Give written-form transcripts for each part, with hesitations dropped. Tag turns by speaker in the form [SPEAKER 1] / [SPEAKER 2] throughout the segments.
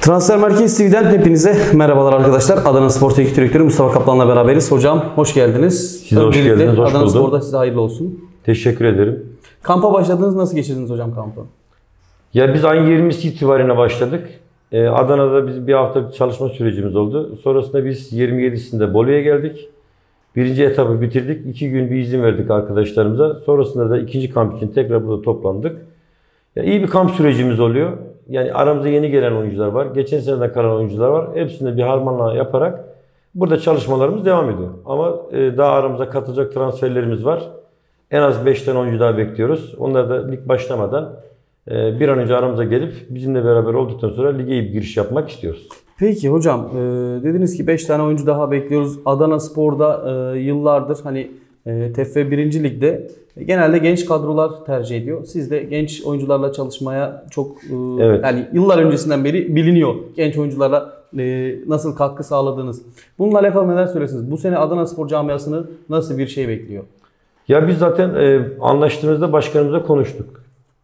[SPEAKER 1] Transfer Merkezi TV'den hepinize merhabalar arkadaşlar. Adanaspor Teknik Direktörü Mustafa Kaplan'la beraberiz. Hocam hoş geldiniz.
[SPEAKER 2] Siz hoş geldiniz. Hoş
[SPEAKER 1] Adanaspor'da size hayırlı olsun.
[SPEAKER 2] Teşekkür ederim.
[SPEAKER 1] Kampa başladınız. Nasıl geçirdiniz hocam kampı?
[SPEAKER 2] Ya biz ayın 20'si itibariyle başladık. Adana'da biz bir hafta çalışma sürecimiz oldu. Sonrasında biz 27'sinde Bolu'ya geldik. Birinci etabı bitirdik. 2 gün bir izin verdik arkadaşlarımıza. Sonrasında da ikinci kamp için tekrar burada toplandık. Ya iyi bir kamp sürecimiz oluyor. Yani aramızda yeni gelen oyuncular var. Geçen seneden kalan oyuncular var. Hepsini bir harmanlama yaparak burada çalışmalarımız devam ediyor. Ama daha aramıza katılacak transferlerimiz var. En az 5 tane oyuncu daha bekliyoruz. Onlar da lig başlamadan bir an önce aramıza gelip bizimle beraber olduktan sonra lige bir giriş yapmak istiyoruz.
[SPEAKER 1] Peki hocam, dediniz ki 5 tane oyuncu daha bekliyoruz. Adanaspor'da yıllardır hani TFF 1. Lig'de genelde genç kadrolar tercih ediyor. Siz de genç oyuncularla çalışmaya çok
[SPEAKER 2] evet.
[SPEAKER 1] Yani yıllar öncesinden beri biliniyor. Genç oyuncularla nasıl katkı sağladığınız. Bununla alakalı neler söylersiniz? Bu sene Adanaspor camiasını nasıl bir şey bekliyor?
[SPEAKER 2] Ya biz zaten anlaştığımızda başkanımızla konuştuk.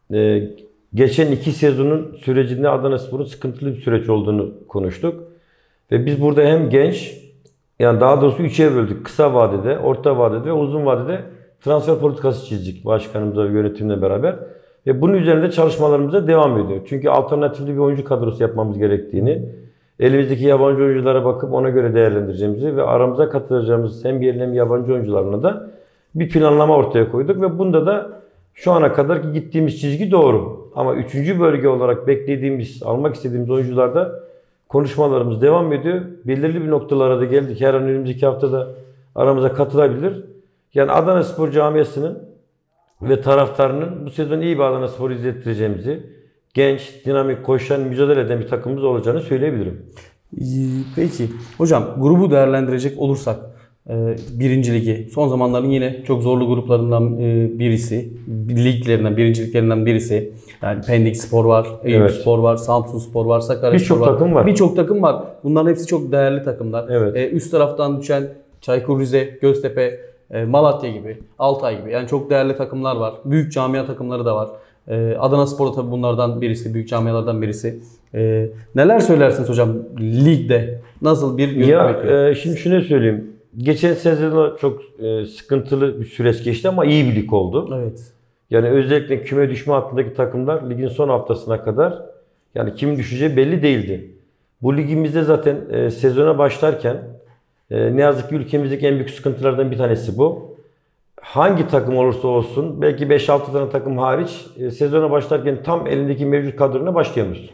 [SPEAKER 2] Geçen 2 sezonun sürecinde Adanaspor'un sıkıntılı bir süreç olduğunu konuştuk. Ve biz burada hem genç, yani daha doğrusu 3'e böldük. Kısa vadede, orta vadede ve uzun vadede transfer politikası çizdik başkanımızla ve yönetimle beraber. Ve bunun üzerinde çalışmalarımıza devam ediyor. Çünkü alternatifli bir oyuncu kadrosu yapmamız gerektiğini, elimizdeki yabancı oyunculara bakıp ona göre değerlendireceğimizi ve aramıza katılacağımız hem yerli hem yabancı oyuncularına da bir planlama ortaya koyduk. Ve bunda da şu ana kadar ki gittiğimiz çizgi doğru. Ama 3. bölge olarak beklediğimiz, almak istediğimiz oyuncularda konuşmalarımız devam ediyor. Belirli bir noktalara da geldik. Her an önümüzdeki haftada aramıza katılabilir. Yani Adanaspor camiasının ve taraftarının bu sezon iyi bir Adanaspor izlettireceğimizi, genç, dinamik, koşan, mücadele eden bir takımımız olacağını söyleyebilirim.
[SPEAKER 1] Peki hocam, grubu değerlendirecek olursak 1. Ligi son zamanların yine çok zorlu gruplarından birisi, liglerinden, birinciliklerinden birisi. Yani Pendik Spor var, Eyüp
[SPEAKER 2] Evet.
[SPEAKER 1] Spor var, Samsun Spor var, Sakaryaspor var.
[SPEAKER 2] Birçok takım var.
[SPEAKER 1] Birçok takım var. Bunların hepsi çok değerli takımlar.
[SPEAKER 2] Evet.
[SPEAKER 1] Üst taraftan düşen Çaykur Rize, Göztepe, Malatya gibi, Altay gibi. Yani çok değerli takımlar var. Büyük camia takımları da var. Adanaspor da tabii bunlardan birisi, büyük camialardan birisi. Neler söylersiniz hocam ligde? Nasıl bir yön bekliyor?
[SPEAKER 2] Şimdi şunu söyleyeyim. Geçen sezonda çok sıkıntılı bir süreç geçti ama iyi bir lig oldu.
[SPEAKER 1] Evet.
[SPEAKER 2] Yani özellikle küme düşme hattındaki takımlar ligin son haftasına kadar yani kimin düşeceği belli değildi. Bu ligimizde zaten sezona başlarken ne yazık ki ülkemizdeki en büyük sıkıntılardan bir tanesi bu. Hangi takım olursa olsun belki 5-6 tane takım hariç sezona başlarken tam elindeki mevcut kadroyla başlayamıyorsun.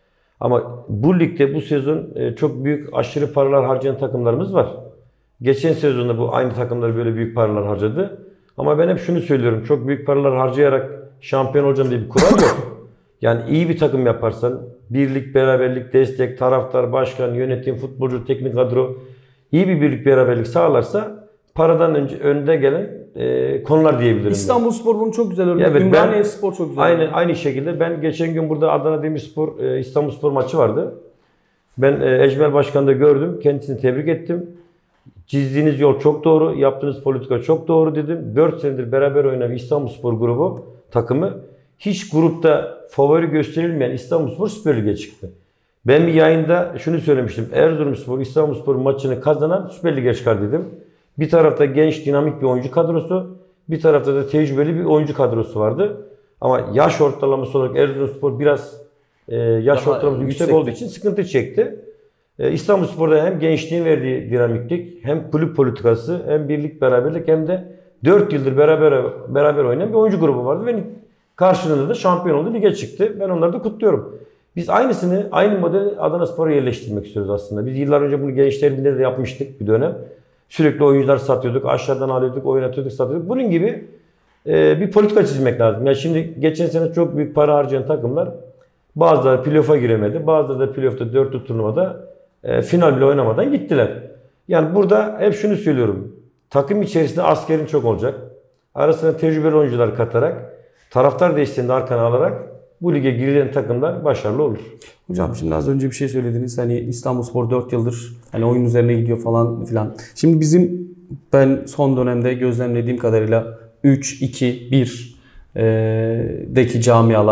[SPEAKER 2] Ama bu ligde bu sezon çok büyük aşırı paralar harcayan takımlarımız var. Geçen sezonda bu aynı takımlar böyle büyük paralar harcadı. Ama ben hep şunu söylüyorum. Çok büyük paralar harcayarak şampiyon olacağım diye bir kural yok. Yani iyi bir takım yaparsan birlik, beraberlik, destek, taraftar, başkan, yönetim, futbolcu, teknik kadro iyi bir birlik, beraberlik sağlarsa paradan önde gelen konular diyebilirim.
[SPEAKER 1] İstanbulspor bunu çok güzel örnek.
[SPEAKER 2] Evet,
[SPEAKER 1] Ümraniyespor çok güzel.
[SPEAKER 2] Aynı şekilde ben geçen gün burada Adana Demirspor İstanbulspor maçı vardı. Ben Ecmel Başkan'ı da gördüm. Kendisini tebrik ettim. Çizdiğiniz yol çok doğru, yaptığınız politika çok doğru dedim. 4 senedir beraber oynayan İstanbulspor grubu takımı hiç grupta favori gösterilmeyen İstanbulspor Süper Lig'e çıktı. Ben bir yayında şunu söylemiştim. Erzurumspor İstanbulspor maçını kazanan Süper Lig'e çıkar dedim. Bir tarafta genç, dinamik bir oyuncu kadrosu, bir tarafta da tecrübeli bir oyuncu kadrosu vardı. Ama yaş ortalaması olarak Erzurumspor biraz yaş ortalaması yüksek olduğu için sıkıntı çekti. İstanbulspor'da hem gençliğin verdiği dinamiklik, hem kulüp politikası, hem birlik beraberlik hem de 4 yıldır beraber oynayan bir oyuncu grubu vardı. Ve karşılığında da şampiyon oldu, lige çıktı. Ben onları da kutluyorum. Biz aynı modeli Adanaspor'a yerleştirmek istiyoruz aslında. Biz yıllar önce bunu Gençler Birliği'nde de yapmıştık bir dönem. Sürekli oyuncular satıyorduk, aşağıdan alıyorduk, oynatıyorduk, satıyorduk. Bunun gibi bir politika çizmek lazım. Yani şimdi geçen sene çok büyük para harcayan takımlar bazıları playoff'a giremedi, bazıları da playoff'ta 4'lü turnuvada final bile oynamadan gittiler. Yani burada hep şunu söylüyorum. Takım içerisinde askerin çok olacak. Arasına tecrübeli oyuncular katarak, taraftar desteğini arkana alarak bu lige girilen takımlar başarılı olur.
[SPEAKER 1] Hocam şimdi az önce bir şey söylediniz. Hani İstanbulspor 4 yıldır hani oyun üzerine gidiyor falan filan. Şimdi ben son dönemde gözlemlediğim kadarıyla 3-2-1 deki camialar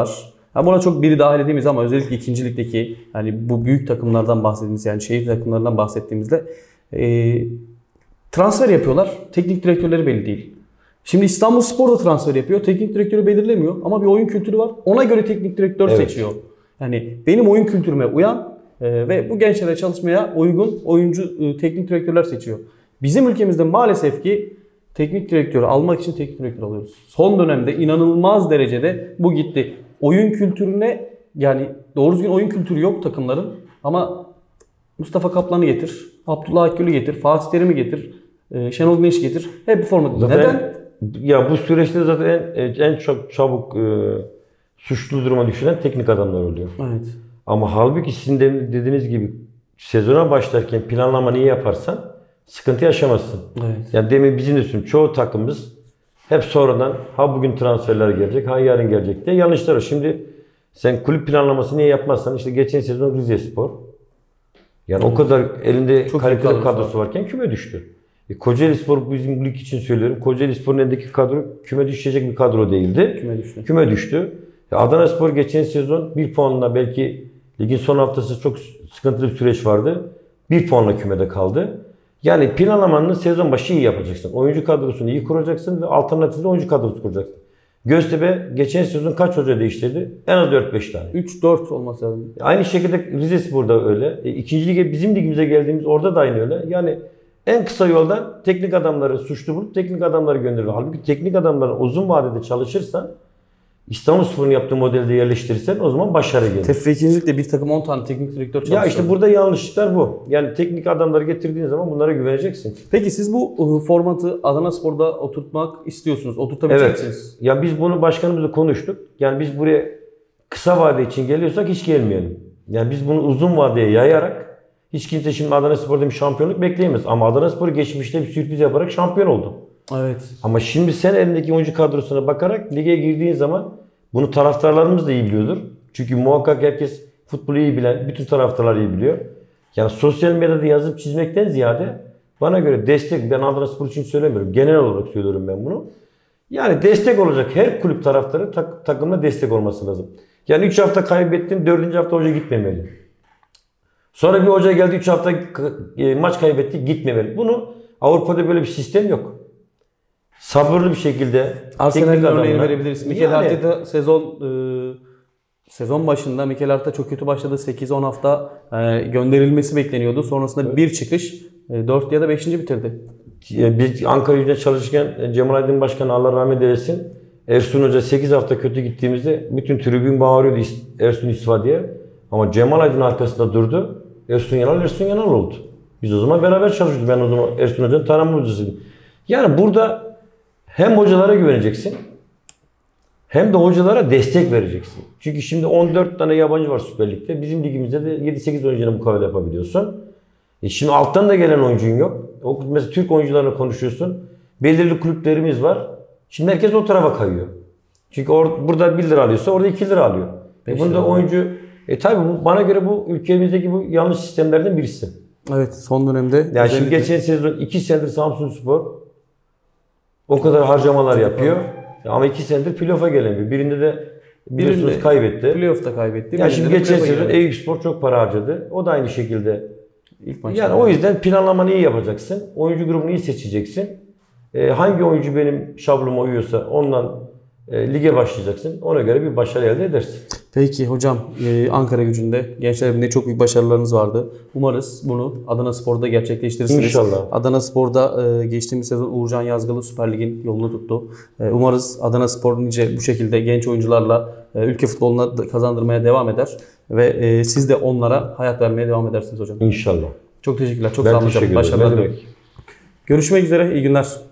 [SPEAKER 1] Ha, buna çok biri dahil edemeyiz ama özellikle ikinci ligdeki yani bu büyük takımlardan bahsettiğimiz yani şehir takımlarından bahsettiğimizde transfer yapıyorlar. Teknik direktörleri belli değil. Şimdi İstanbulspor da transfer yapıyor. Teknik direktörü belirlemiyor ama bir oyun kültürü var. Ona göre teknik direktör seçiyor. Yani benim oyun kültürüme uyan ve bu gençlere çalışmaya uygun oyuncu teknik direktörler seçiyor. Bizim ülkemizde maalesef ki teknik direktörü almak için teknik direktör alıyoruz. Son dönemde inanılmaz derecede bu gitti. Oyun kültürüne yani doğru düzgün oyun kültürü yok takımların ama Mustafa Kaplan'ı getir, Abdullah Akgül'ü getir, Fatih Terim'i getir, Şenol Güneş'i getir. Hep bir format. Neden?
[SPEAKER 2] Ya bu süreçte zaten en çok çabuk suçlu duruma düşüren teknik adamlar oluyor.
[SPEAKER 1] Evet.
[SPEAKER 2] Ama halbuki sizin de dediğiniz gibi sezona başlarken planlamanı iyi yaparsan sıkıntı yaşamazsın.
[SPEAKER 1] Evet.
[SPEAKER 2] Yani demin bizim de çoğu takımımız hep sonradan ha bugün transferler gelecek, ha yarın gelecek diye yanlışlar var. Şimdi sen kulüp planlamasını niye yapmazsan işte geçen sezon Rizespor. Yani o kadar elinde
[SPEAKER 1] çok
[SPEAKER 2] kaliteli kadrosu varken küme düştü. Kocaelispor bizim lig için söylüyorum. Kocaelispor'un elindeki kadro küme düşecek bir kadro değildi. Küme düştü. Adanaspor geçen sezon 1 puanla belki ligin son haftası çok sıkıntılı bir süreç vardı. 1 puanla kümede kaldı. Yani planlamanı sezon başı iyi yapacaksın. Oyuncu kadrosunu iyi kuracaksın ve alternatifli oyuncu kadrosu kuracaksın. Göztepe geçen sezon kaç hoca değiştirdi? En az 4-5 tane.
[SPEAKER 1] 3-4 olması lazım.
[SPEAKER 2] Aynı şekilde Rizespor'da öyle. İkinci lige bizim ligimize geldiğimiz orada da aynı öyle. Yani en kısa yoldan teknik adamları suçlu bulup teknik adamları gönderiyor. Halbuki teknik adamların uzun vadede çalışırsan İstanbulspor'un yaptığı modelde yerleştirirsen o zaman başarı gelir.
[SPEAKER 1] TFF ikincilikte bir takım 10 tane teknik direktör çalışıyor.
[SPEAKER 2] Ya işte burada yanlışlıklar bu. Yani teknik adamları getirdiğin zaman bunlara güveneceksin.
[SPEAKER 1] Peki siz bu formatı Adanaspor'da oturtmak istiyorsunuz. Oturtabilecek misiniz?
[SPEAKER 2] Ya biz bunu başkanımızla konuştuk. Yani biz buraya kısa vade için geliyorsak hiç gelmeyelim. Yani biz bunu uzun vadeye yayarak hiç kimse şimdi Adanaspor'da bir şampiyonluk bekleyemez. Ama Adanaspor geçmişte bir sürpriz yaparak şampiyon oldu.
[SPEAKER 1] Evet.
[SPEAKER 2] Ama şimdi sen elindeki oyuncu kadrosuna bakarak lige girdiğin zaman bunu taraftarlarımız da iyi biliyordur. Çünkü muhakkak herkes futbolu iyi bilen, bütün taraftarlar iyi biliyor. Yani sosyal medyada yazıp çizmekten ziyade bana göre destek, ben Adanaspor için söylemiyorum. Genel olarak söylüyorum ben bunu. Yani destek olacak her kulüp taraftarı takımına destek olması lazım. Yani 3 hafta kaybettin, 4. hafta hoca gitmemeli. Sonra bir hoca geldi 3 hafta maç kaybetti, gitmemeli. Bunu Avrupa'da böyle bir sistem yok. Sabırlı bir şekilde
[SPEAKER 1] Arsenal'in örneğini verebiliriz. Mikel
[SPEAKER 2] yani,
[SPEAKER 1] Arteta sezon başında Mikel Arteta çok kötü başladı. 8-10 hafta gönderilmesi bekleniyordu. Sonrasında bir çıkış 4 ya da 5. bitirdi.
[SPEAKER 2] Biz Ankara Gücü'nde çalışırken Cemal Aydın Başkan Allah rahmet eylesin. Ersun Hoca 8 hafta kötü gittiğimizde bütün tribün bağırıyordu Ersun istifa diye. Ama Cemal Aydın arkasında durdu. Ersun Yanal oldu. Biz o zaman beraber çalışıyorduk. Ben o zaman Ersun Hoca'nın tanımlı hocasıydım. Yani burada hem hocalara güveneceksin hem de hocalara destek vereceksin. Çünkü şimdi 14 tane yabancı var Süper Lig'de. Bizim ligimizde de 7-8 oyuncuyla mukavele yapabiliyorsun. Şimdi alttan da gelen oyuncun yok. Mesela Türk oyuncularla konuşuyorsun. Belirli kulüplerimiz var. Şimdi herkes o tarafa kayıyor. Çünkü burada 1 lira alıyorsa orada 2 lira alıyor. Bunda oyuncu tabii bana göre bu ülkemizdeki bu yanlış sistemlerden birisi.
[SPEAKER 1] Evet, son dönemde.
[SPEAKER 2] Yani
[SPEAKER 1] özellikle...
[SPEAKER 2] şimdi geçen sezon 2 senedir Samsunspor o kadar harcamalar yapıyor. Ama 2 senedir playoff'a gelemiyor. Birinde de biliyorsunuz kaybetti.
[SPEAKER 1] Playoff'ta kaybetti.
[SPEAKER 2] Yani şimdi geçen sezon Eyüpspor çok para harcadı. O da aynı şekilde. Yani o yüzden planlamanı iyi yapacaksın. Oyuncu grubunu iyi seçeceksin. Hangi oyuncu benim şablonuma uyuyorsa ondan lige başlayacaksın. Ona göre bir başarı elde edersin.
[SPEAKER 1] Peki hocam, Ankara Gücü'nde Gençler Birliği'nde çok büyük başarılarınız vardı. Umarız bunu Adanaspor'da gerçekleştirirsiniz.
[SPEAKER 2] İnşallah.
[SPEAKER 1] Adanaspor'da geçtiğimiz sezon Uğurcan Yazgalı Süper Lig'in yolunu tuttu. Umarız Adanaspor nice bu şekilde genç oyuncularla ülke futboluna kazandırmaya devam eder. Ve siz de onlara hayat vermeye devam edersiniz hocam.
[SPEAKER 2] İnşallah.
[SPEAKER 1] Çok teşekkürler. Çok sağ olun hocam. Başarılar diliyorum. Görüşmek üzere. İyi günler.